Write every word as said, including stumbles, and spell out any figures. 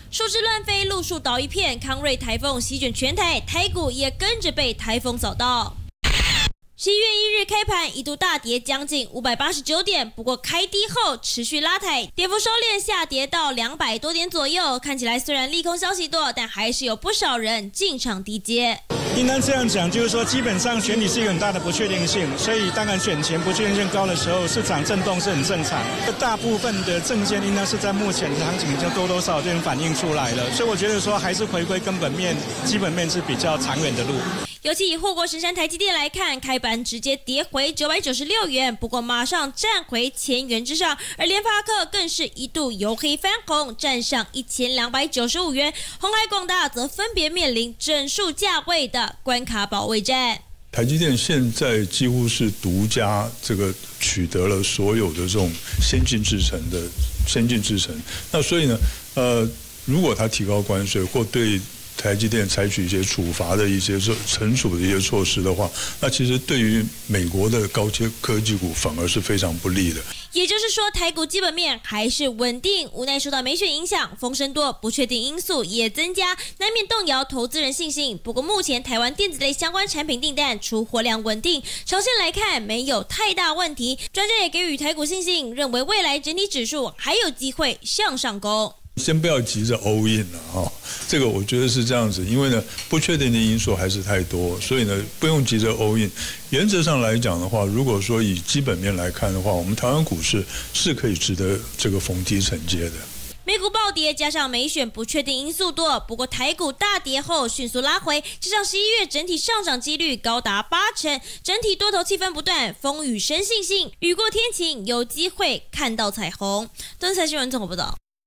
树枝乱飞，路树倒一片，康瑞台风席卷全台，台股也跟着被台风扫到。十一月一日开盘一度大跌将近五百八十九点，不过开低后持续拉抬，跌幅收敛下跌到两百多点左右。看起来虽然利空消息多，但还是有不少人进场低接。 应当这样讲，就是说基本上选举是一个很大的不确定性，所以当然选前不确定性高的时候，市场震动是很正常。大部分的证件应当是在目前的行情就多多少少就反映出来了，所以我觉得说还是回归根本面，基本面是比较长远的路。 尤其以护国神山台积电来看，开盘直接跌回九百九十六元，不过马上站回千元之上，而联发科更是一度由黑翻红，站上一千两百九十五元，鸿海广大则分别面临整数价位的关卡保卫战。 台积电现在几乎是独家这个取得了所有的这种先进制程的先进制程，那所以呢，呃，如果它提高关税或对台积电采取一些处罚的一些惩处的一些措施的话，那其实对于美国的高阶科技股反而是非常不利的。 也就是说，台股基本面还是稳定，无奈受到美选影响，风声多，不确定因素也增加，难免动摇投资人信心。不过目前台湾电子类相关产品订单出货量稳定，长线来看没有太大问题。专家也给予台股信心，认为未来整体指数还有机会向上攻。 先不要急着 all in 了哈，这个我觉得是这样子，因为呢不确定的因素还是太多，所以呢不用急着 all in。原则上来讲的话，如果说以基本面来看的话，我们台湾股市是可以值得这个逢低承接的。 美股暴跌，加上美选不确定因素多，不过台股大跌后迅速拉回，加上十一月整体上涨几率高达八成，整体多头气氛不断，风雨生信心，雨过天晴，有机会看到彩虹。敦财新闻综合报道。